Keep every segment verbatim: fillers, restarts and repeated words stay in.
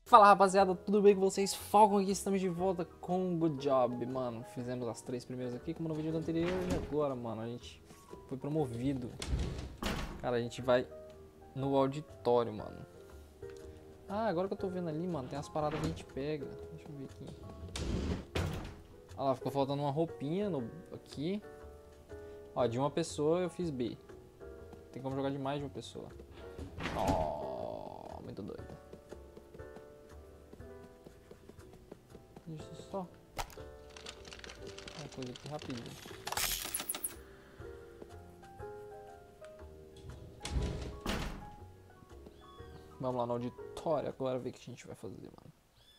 Fala rapaziada, tudo bem com vocês? Falcon aqui, estamos de volta com o Good Job, mano. Fizemos as três primeiras aqui, como no vídeo anterior, e agora, mano, a gente foi promovido. Cara, a gente vai no auditório, mano. Ah, agora que eu tô vendo ali, mano, tem as paradas que a gente pega. Deixa eu ver aqui. Ah lá, ficou faltando uma roupinha no, aqui. Ó, de uma pessoa eu fiz B. Tem como jogar de mais de uma pessoa. Ó, muito doido. Deixa eu só uma coisa aqui rapidinho. Vamos lá no auditório agora ver o que a gente vai fazer, mano.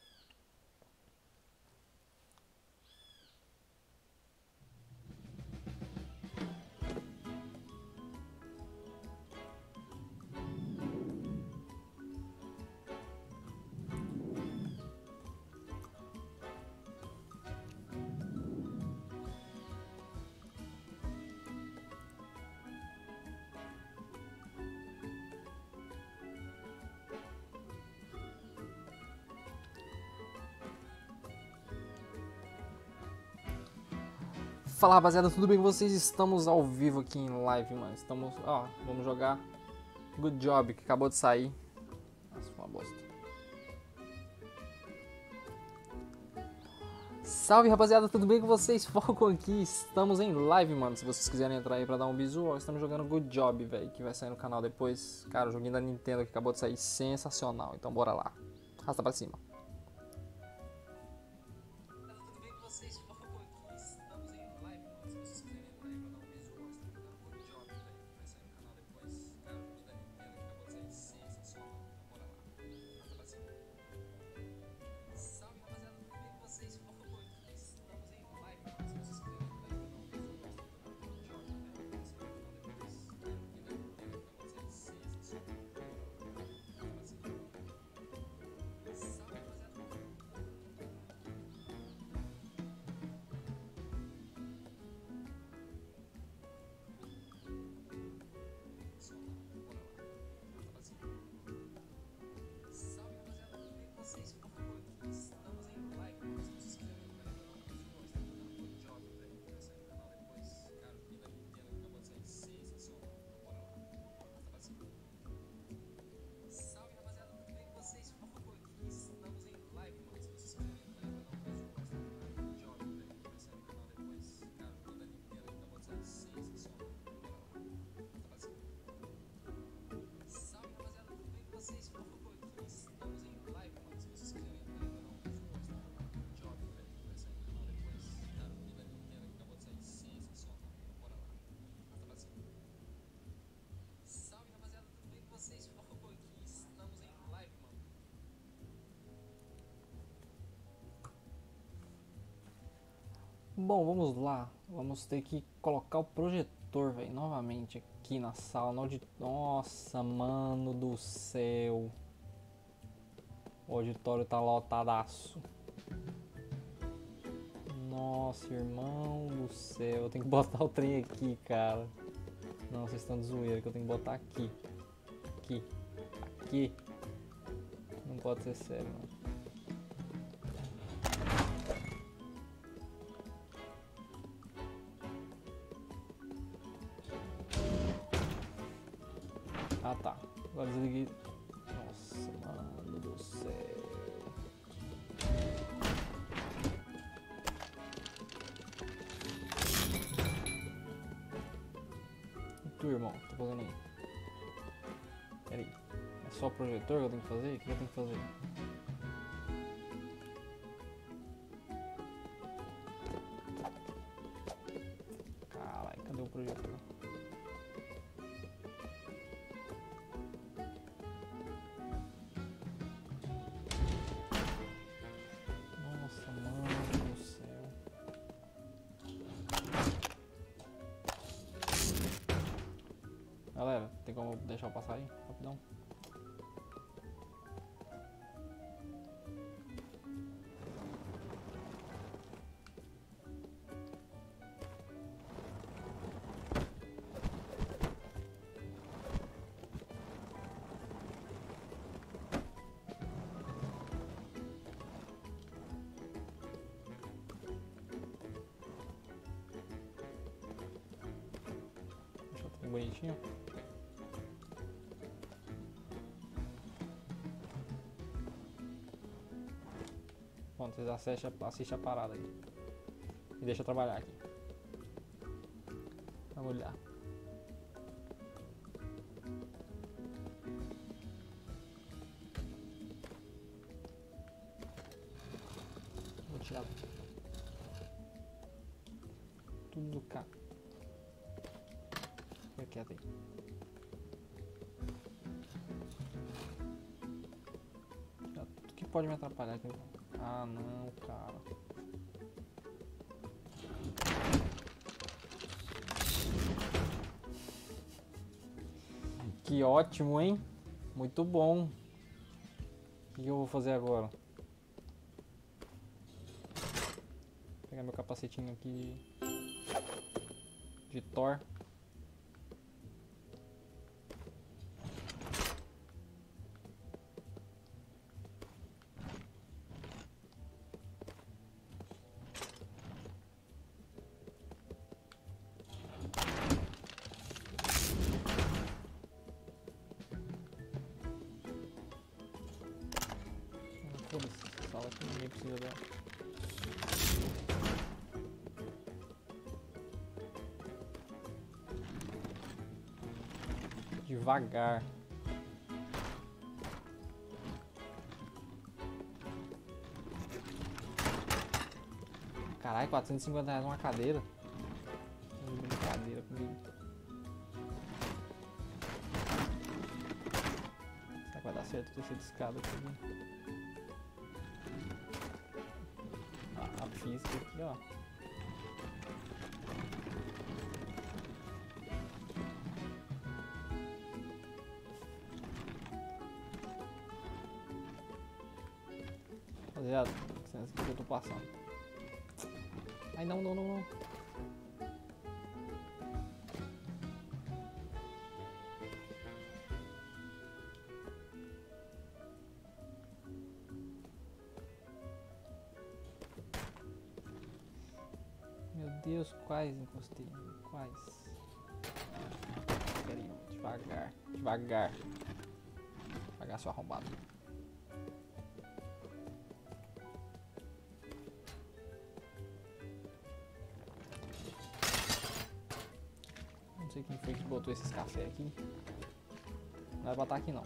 Fala rapaziada, tudo bem com vocês? Estamos ao vivo aqui em live, mano. Estamos, ó, vamos jogar Good Job, que acabou de sair. Nossa, foi uma bosta. Salve rapaziada, tudo bem com vocês? Falcon aqui, estamos em live, mano. Se vocês quiserem entrar aí pra dar um bisu, ó, estamos jogando Good Job, velho, que vai sair no canal depois. Cara, o joguinho da Nintendo que acabou de sair, sensacional. Então bora lá, arrasta pra cima. Bom, vamos lá. Vamos ter que colocar o projetor, velho, novamente aqui na sala. No audit... Nossa, mano do céu. O auditório tá lotadaço. Nossa, irmão do céu. Eu tenho que botar o trem aqui, cara. Não, vocês estão de zoeira que eu tenho que botar aqui. Aqui. Aqui. Não pode ser sério, mano. Ah tá, agora desliguei. Nossa, mano do céu. E tu, irmão, tá fazendo aí? Pera aí, é só o projetor que eu tenho que fazer? O que eu tenho que fazer? Caralho, cadê o projetor? Galera, tem como deixar eu passar aí? Rapidão. bonitinho. Bom, vocês assistem, assistem a parada aí. E deixa eu trabalhar aqui. Vamos olhar. Vou tirar tudo do carro. Fica quieto aí. Tirar tudo que pode me atrapalhar aqui. Ah, não, cara. Que ótimo, hein? Muito bom. O que eu vou fazer agora? Vou pegar meu capacetinho aqui de, de Thor. Foda-se, essa sala aqui ninguém precisa dela. Devagar. Caralho, quatrocentos e cinquenta reais uma cadeira. Brincadeira comigo. Será que vai dar certo ter sido escada aqui? A física aqui, ó. Rapaziada, licença que eu tô passando. Ai, não, não, não, não. Meu Deus, quais encostei? Quais? Peraí, devagar, devagar. Devagar, seu arrombado. Não sei quem foi que botou esses cafés aqui. Não vai botar aqui não.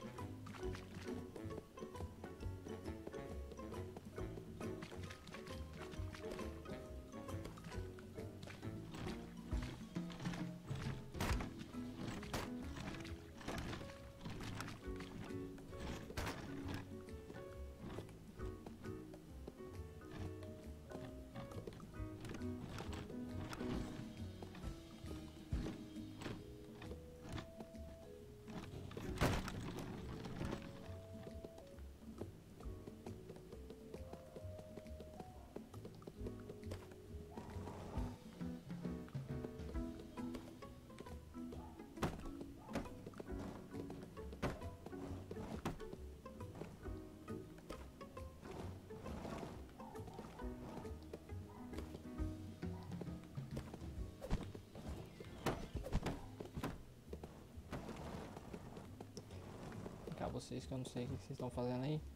Vocês que eu não sei o que vocês estão fazendo aí.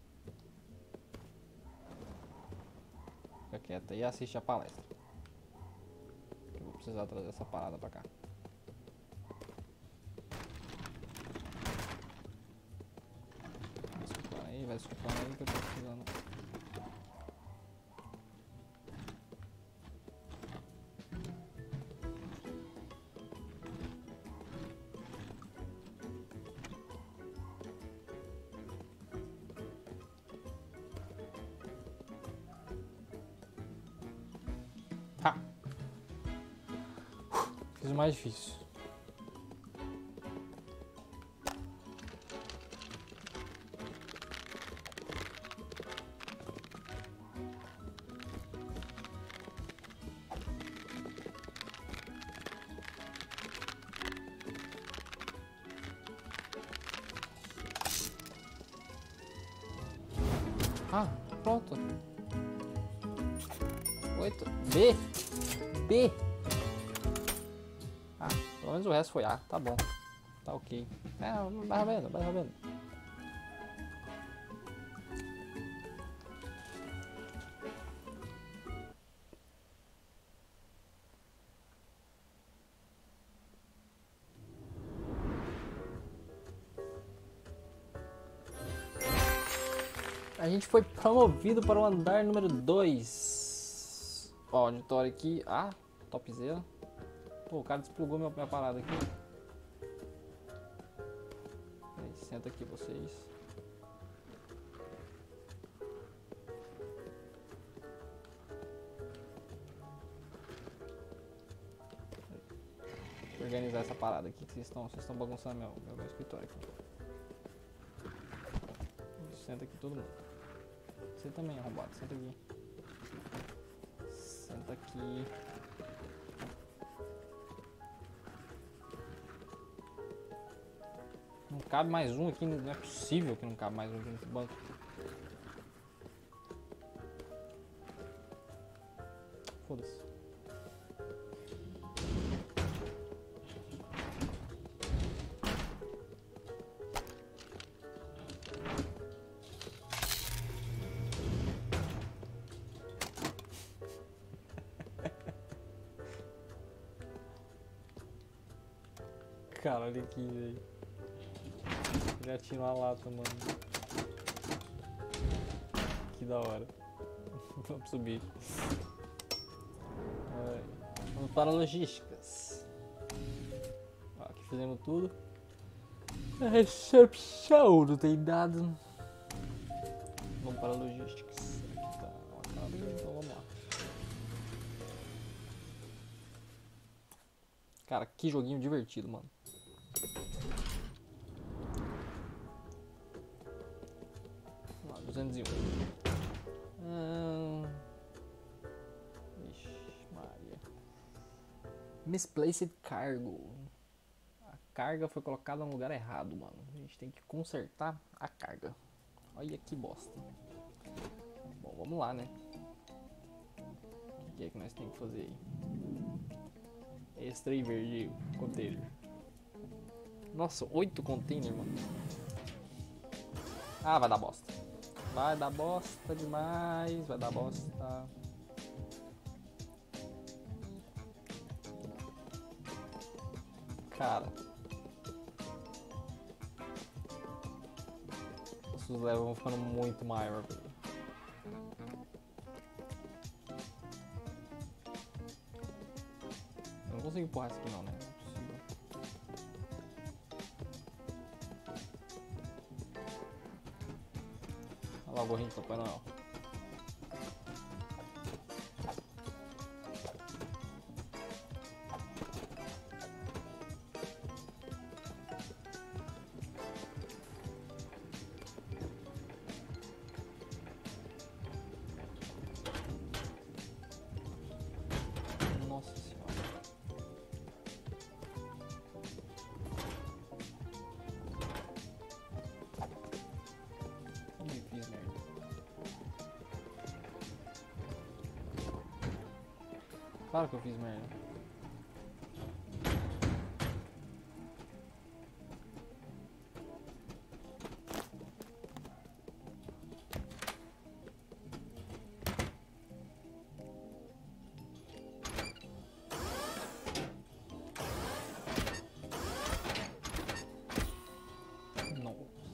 Fica quieto aí e assiste a palestra. Eu vou precisar trazer essa parada pra cá. Vai desculpando aí, vai desculpando aí que eu tô precisando. Tá. Fiz o mais difícil. Ah, pronto. Oito. B. B. Ah, pelo menos o resto foi A, tá bom. Tá ok. É, vai vendo, vai vendo. A gente foi promovido para o andar número dois. Ó, auditório aqui. Ah, topzera. Pô, o cara desplugou minha, minha parada aqui. Aí, senta aqui vocês. Vou organizar essa parada aqui que vocês estão, vocês estão bagunçando meu, meu, meu escritório aqui. Senta aqui todo mundo. Você também, arrombado. Senta aqui. Senta aqui. Não cabe mais um aqui, não é possível que não cabe mais um aqui nesse banco. Foda-se. Cara, olha aqui, velho. Já tinha uma lata, mano. Que da hora. Vamos subir. Ai. Vamos para logísticas. Ó, aqui fizemos tudo. A recepção não tem nada. Vamos para logísticas. Aqui tá uma cabine, então vamos lá. Cara, que joguinho divertido, mano. duzentos e um. Hum... Ixi, Maria. Misplaced cargo. A carga foi colocada no lugar errado, mano. A gente tem que consertar a carga. Olha que bosta. Bom, vamos lá, né? O que é que nós temos que fazer aí? Extra e verde, container. Nossa, oito containers, mano. Ah, vai dar bosta. Vai dar bosta demais, vai dar bosta. Cara. Os levels vão ficando muito maior, velho. Eu não consigo empurrar isso aqui não, né? Olha lá o gorrinho do Papai Noel. Nossa senhora. Ih, fiz merda. Claro que eu fiz merda. Não.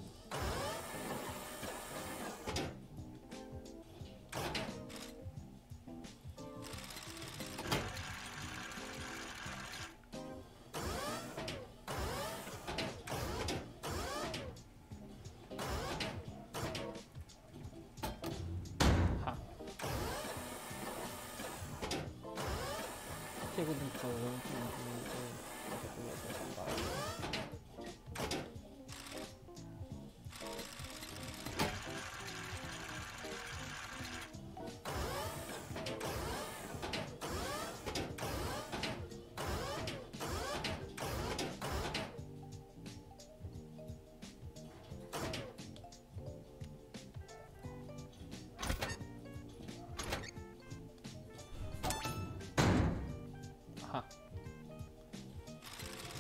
O que eu tenho que fazer? Eu não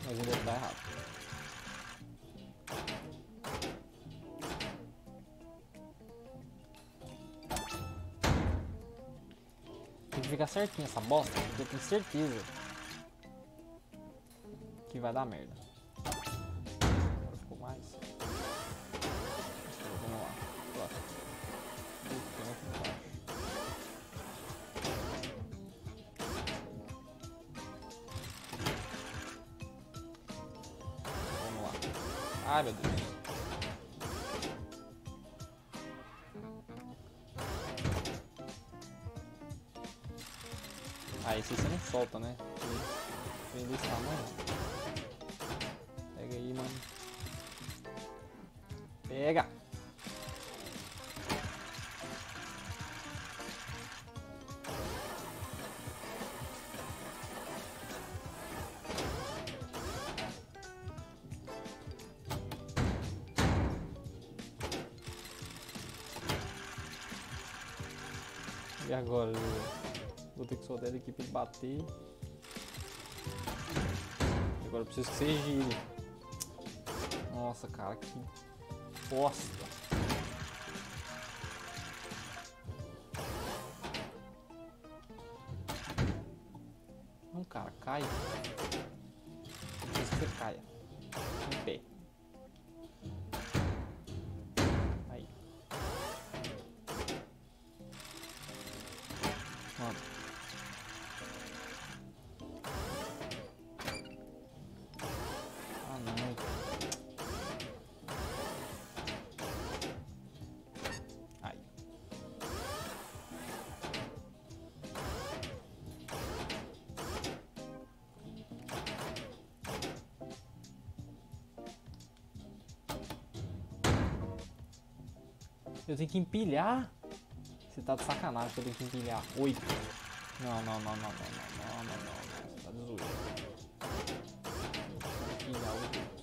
Mas ainda vai errado. Tem que ficar certinho essa bosta, porque eu tenho certeza que vai dar merda. Agora ficou mais. Vamos lá. Próximo. Puta, muito baixo. Vamos lá. Ai, meu Deus. Ah, esse você não solta, né? Vem desse tamanho. Pega aí, mano. Pega! E agora? Eu vou ter que soltar ele aqui pra ele bater. Agora eu preciso que você gire. Nossa, cara, que bosta. Não, cara, cai. Eu preciso que você caia. Em pé. Aí. Mano. Ah, não. Aí. Eu tenho que empilhar? Você tá de sacanagem que eu tenho que empilhar. Oito. Não, não, não, não, não, não, não, não, não. Você tá de zoeira. Empilhar os oito.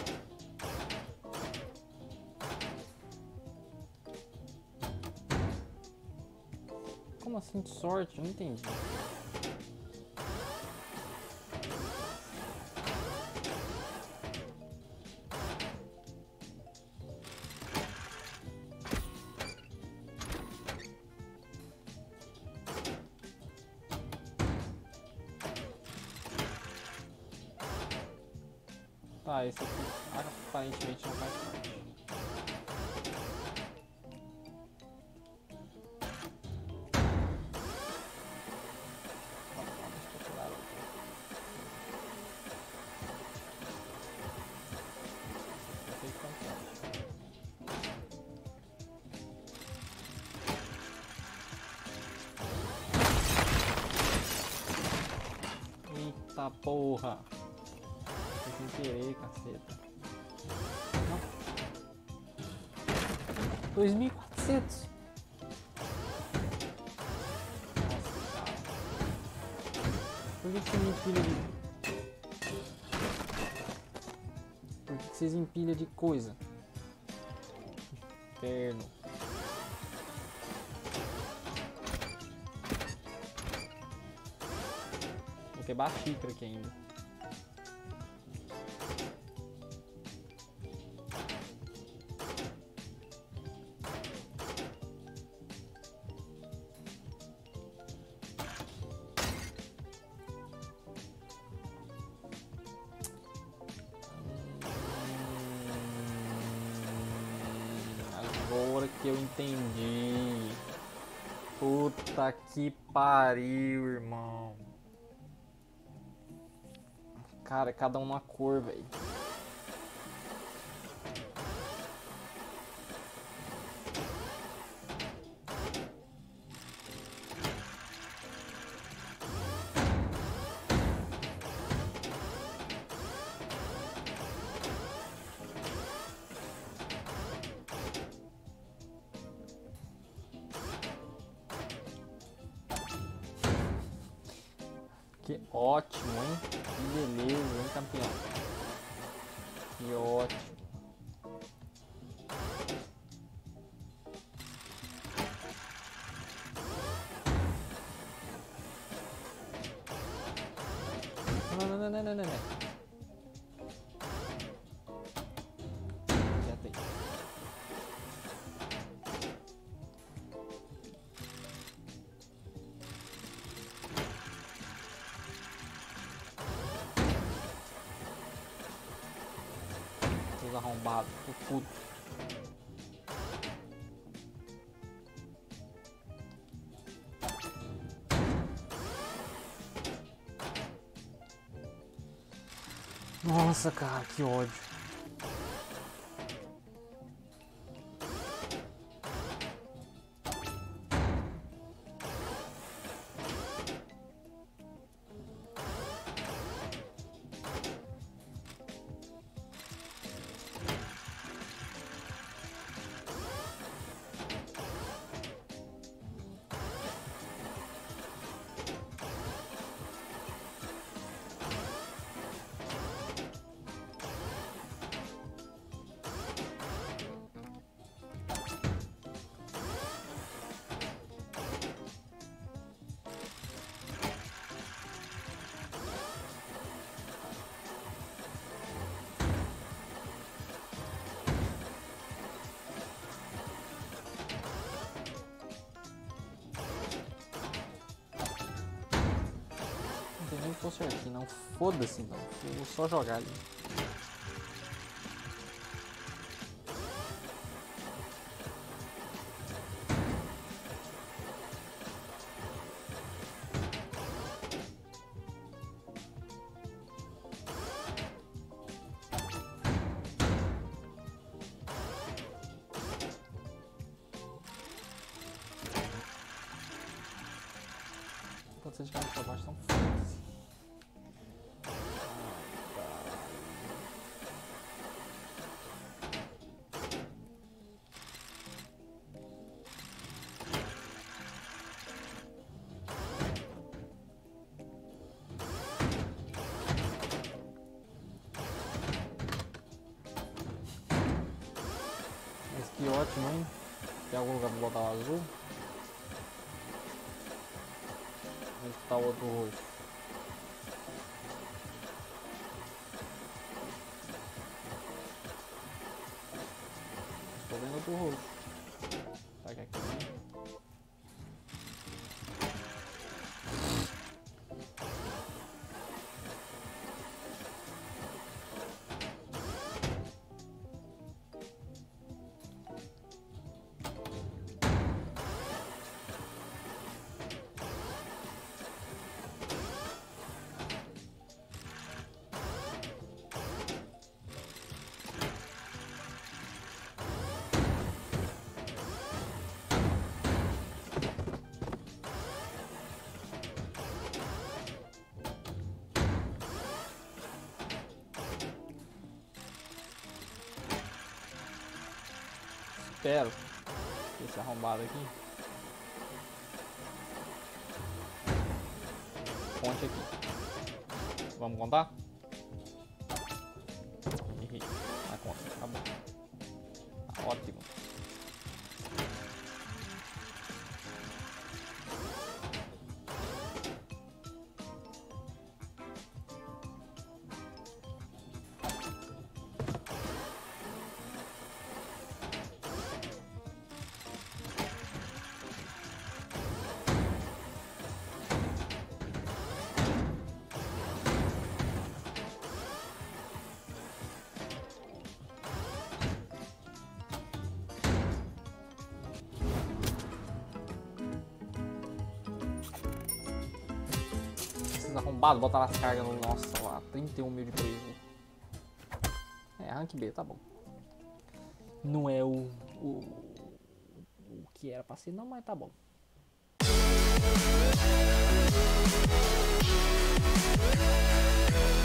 Como assim de sorte? Eu não entendi. Tá, esse aqui aparentemente não faz parte. Eita porra! Foi sem querer, caceta. dois mil e quatrocentos! Nossa, cara. Por que você me empilha de... Por que vocês empilham de coisa? Inferno. Vou quebrar a xícara aqui ainda. Agora que eu entendi. Puta que pariu, irmão. Cara, cada um uma cor, velho. Que ótimo, hein? Que beleza, hein, campeão? Que ótimo. Não, não, não, não, não, não. Matei. Seus arrombados, o puto. Nossa, cara, que ódio. Nem fosse aqui, não. Foda-se então. Eu vou só jogar ali. Pode ser de cara pra baixo, então foda-se. Mas que ótimo, hein? Tem algum lugar pra botar o azul? Onde tá o outro roxo? Estou vendo outro roxo. Será que é aqui também? Espero. Esse arrombado aqui. Ponte aqui. Vamos contar? Errei. Na conta. Tá bom. Tá ótimo. Arrombado, bota lá as cargas no nossa lá, trinta e um mil de preço. É, rank B, tá bom. Não é o, o, o que era pra ser, não, mas tá bom. We'll be right back.